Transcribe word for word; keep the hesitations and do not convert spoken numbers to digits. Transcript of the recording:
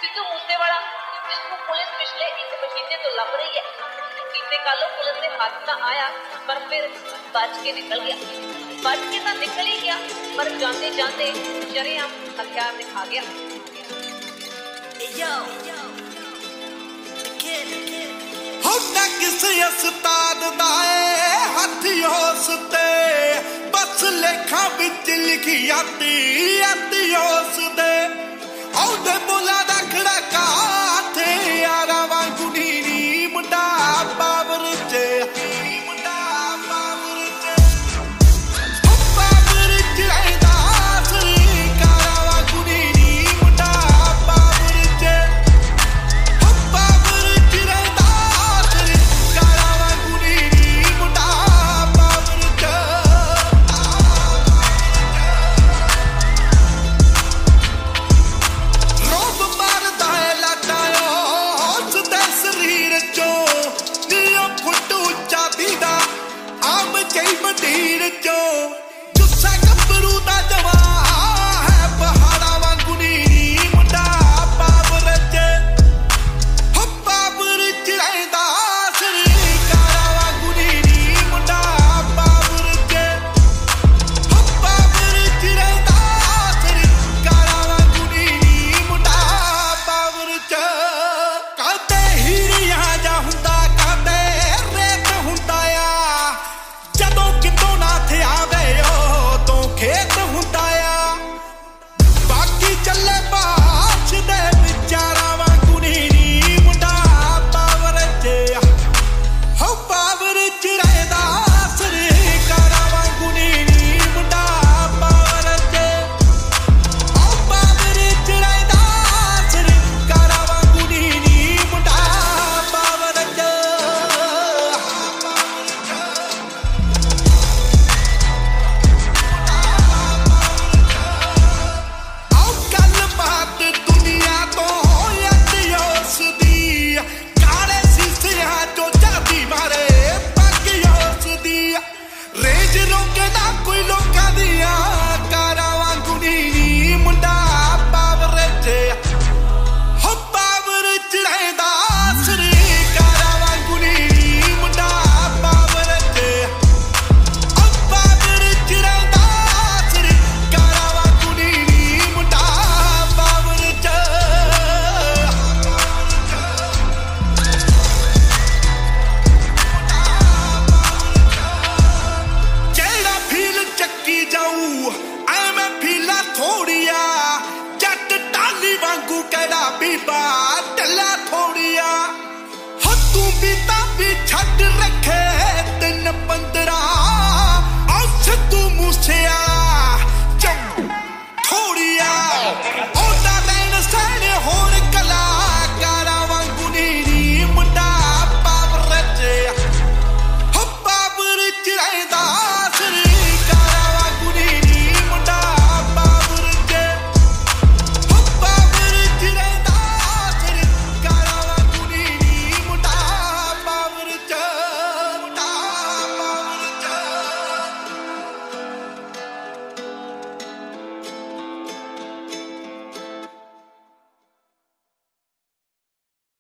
सिद्धू मूसेवाला जिसको पुलिस पिछले एक महीने तो लभ रही है, बीते कालों पुलिस ने हाथ ना आया पर फिर बच के निकल गया। बच के तो निकल ही गया पर जाते जाते शरेआम हथियार दिखा गया। होना किसी उस्ताद दा हथ होस ते बस लेखा विच लिखी आती आती होस दे औदे बोला दा खड़का थे यारा वांगू नीनी मुंडा बाबर च मुंडा बाबर च हो बाबर च रहदा सरी कारा वांगू नीनी मुंडा बाबर च हो बाबर च रहदा सरी कारा वांगू नीनी मुंडा बाबर च रोब मारदा है लाटायो होश दे शरीर चो नीओ फुट उच्चा दीदा आम कई मंडीर चो जुस्सा गब्बरू दा जवा है पहाड़ा वांगू नीनी मुंडा बाबर च हो बाबर च रहदा सरी कारा वांगू नीनी मुंडा बाबर च हो बाबर च रहदा सरी कारा वांगू नीनी मुंडा बाबर च काते हीरिया जा हुंदा काते रेत हुंदा आ जदों कितों ना थे आवे ओ तो खेत हुंदा आ बाकी चले बाछ दे विचारा वांगू नीनी मुंडा बाबर च हो बाबर च रहदा सरी कारा वांगू नीनी मुंडा बाबर च हो बाबर च रहदा सरी कारा वांगू नीनी मुंडा बाबर च आओ गल बात दुनिया तो यति उसदी काले शीशियां चो जादी मारे बाकी उसदी रेज रोके ना कोई लोका दिया कारा वांगू नीनी मुंडा बाबर च हो बाबर च रहदा सरी कारा वांगू नीनी मुंडा बाबर च हो बाबर च रहदा सरी कारा वांगू नीनी मुंडा बाबर च ਜਿਹੜਾ ਫੀਲ ਚੱਕੀ ਜਾਊ ਐਵੇਂ ਫੀਲਾ ਥੋੜੀਆ ਜੱਟ ਟਾਲੀ ਵਾਂਗੂ ਕਿਹੜਾ ਬੀਬਾ ਢੱਲਾ ਥੋੜੀਆ ਹੋ ਤੂੰ ਵੀ ਤਾਂ ਵੀ ਛੱਡ ਰੱਖ